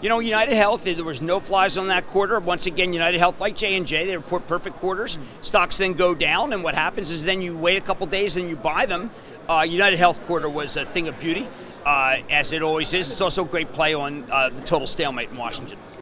You know, UnitedHealth, there was no flies on that quarter. Once again, UnitedHealth, like J&J, they report perfect quarters. Stocks then go down, and what happens is then you wait a couple days and you buy them. UnitedHealth quarter was a thing of beauty, as it always is. It's also a great play on the total stalemate in Washington.